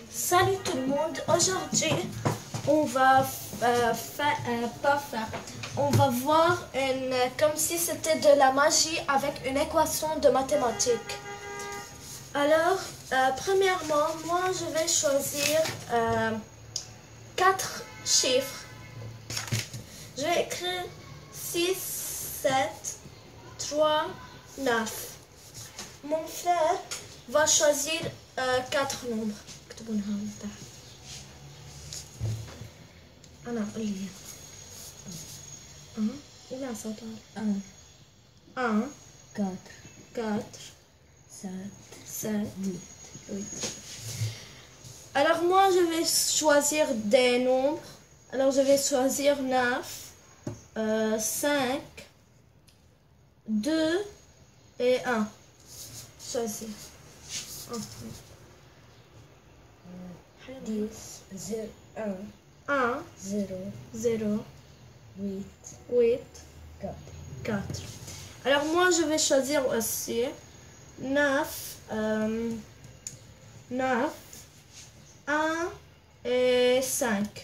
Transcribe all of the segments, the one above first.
Salut tout le monde, aujourd'hui on va on va voir comme si c'était de la magie avec une équation de mathématiques. Alors, premièrement, moi je vais choisir 4 chiffres. Je vais écrire 6, 7, 3, 9. Mon frère va choisir 4 nombres. أنا قول لي 1 4 7 8. Alors moi je vais choisir des nombres. Alors je vais choisir 9, 5, 2 et 1. Choisir. 10, 1, 1, 0, 0, 8, 8, 4. 4. Alors moi je vais choisir aussi 9, 9, 1 et 5.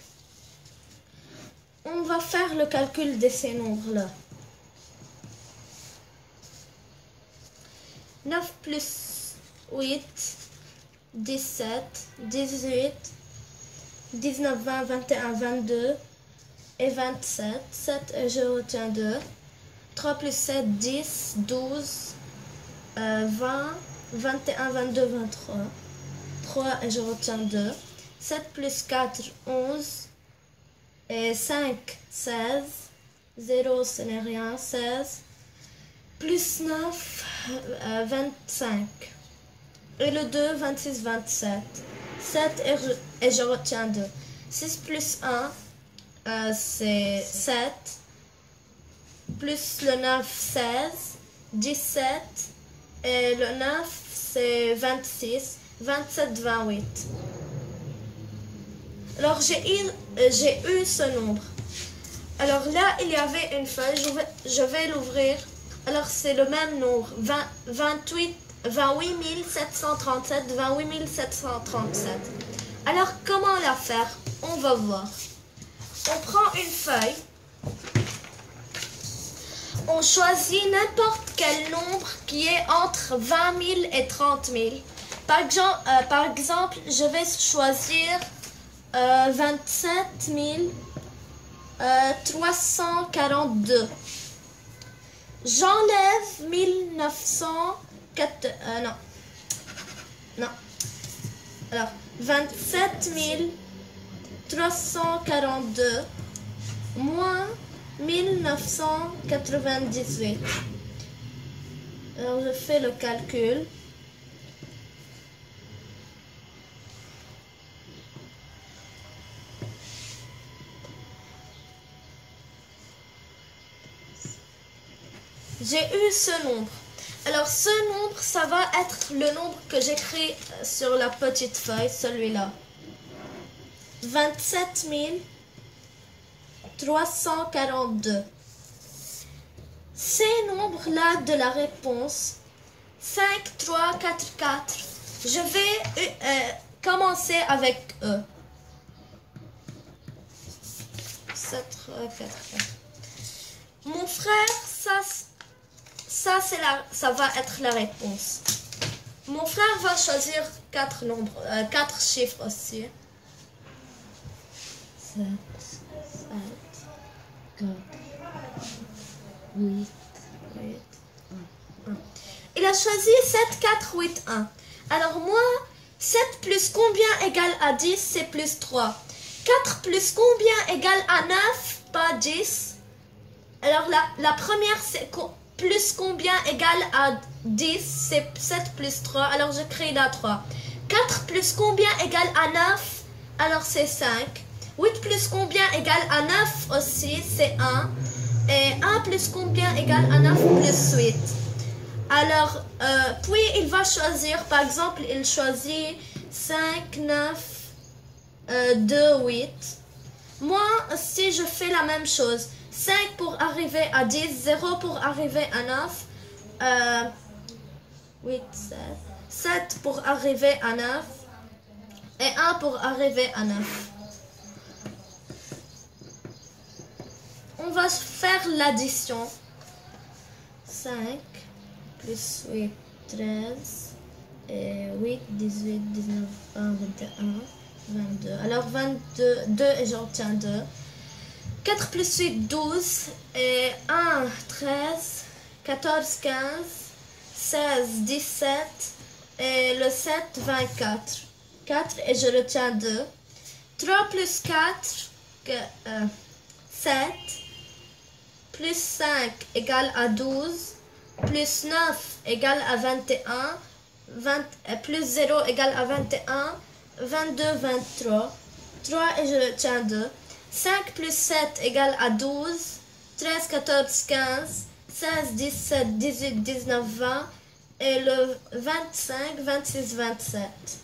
On va faire le calcul de ces nombres-là. 9 plus 8, 17, 18, 19, 20, 21, 22 et 27. 7 et je retiens 2. 3 plus 7, 10, 12, 20, 21, 22, 23. 3 et je retiens 2. 7 plus 4, 11. Et 5, 16. 0, ce n'est rien, 16. Plus 9, 25. Et le 2, 26, 27. 7 et je retiens 2. 6 plus 1, c'est 7. Plus le 9, 16. 17. Et le 9, c'est 26. 27, 28. Alors, j'ai eu ce nombre. Alors là, il y avait une feuille. Je vais l'ouvrir. Alors, c'est le même nombre. 28 737, 28 737. Alors, comment la faire? On va voir. On prend une feuille. On choisit n'importe quel nombre qui est entre 20 000 et 30 000. Par exemple, je vais choisir 27 342. J'enlève 1900. Non. Alors, 27 342 moins 1998. Alors, je fais le calcul. J'ai eu ce nombre. Alors, ce nombre, ça va être le nombre que j'écris sur la petite feuille, celui-là. 27 342. Ces nombres-là de la réponse, 5, 3, 4, 4, je vais commencer avec eux. 7, 3, 4, 4. Mon frère, ça va être la réponse. Mon frère va choisir 4 chiffres aussi. 7, 4, 8, 1. Il a choisi 7, 4, 8, 1. Alors moi, 7 plus combien égale à 10, c'est plus 3. 4 plus combien égale à 9, pas 10. Alors la première, c'est plus combien égale à 10, c'est 7 plus 3, alors je crée la 3. 4 plus combien égale à 9, alors c'est 5. 8 plus combien égale à 9 aussi, c'est 1. Et 1 plus combien égale à 9 plus 8. Alors, puis il va choisir, par exemple, il choisit 5, 9, 2, 8. Moi, si je fais la même chose, 5 pour arriver à 10, 0 pour arriver à 9, 8, 7, 7 pour arriver à 9, et 1 pour arriver à 9. On va faire l'addition. 5 plus 8, 13. Et 8, 18, 19, 20, 21, 22. Alors 22, 2 et j'en retiens 2. 4 plus 8, 12. Et 1, 13. 14, 15. 16, 17. Et le 7, 24. 4 et je retiens 2. 3 plus 4, 7. Plus 5 égale à 12. Plus 9 égale à 21. Plus 0 égale à 21. 22, 23. 3 et je retiens 2. 5 plus 7 égale à 12. 13, 14, 15. 16, 17, 18, 19, 20. Et le 25, 26, 27.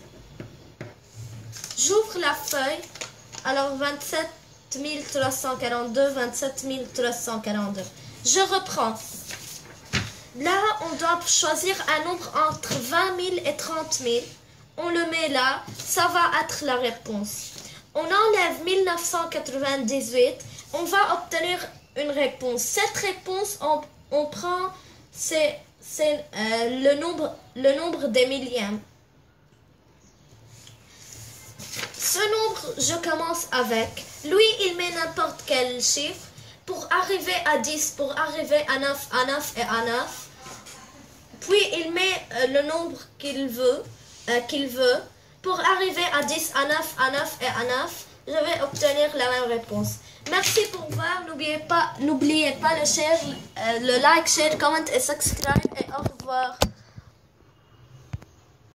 J'ouvre la feuille. Alors 27 342, 27 342. Je reprends. Là, on doit choisir un nombre entre 20 000 et 30 000. On le met là. Ça va être la réponse. On enlève 1998. On va obtenir une réponse. Cette réponse, on prend... C'est le nombre des millièmes. Ce nombre, je commence avec. Lui, il met n'importe quel chiffre. Pour arriver à 10, pour arriver à 9 et à 9. Puis, il met le nombre qu'il veut. Pour arriver à 10, à 9 et à 9, je vais obtenir la même réponse. Merci pour voir. N'oubliez pas le share, le like, share, comment et subscribe. Et au revoir.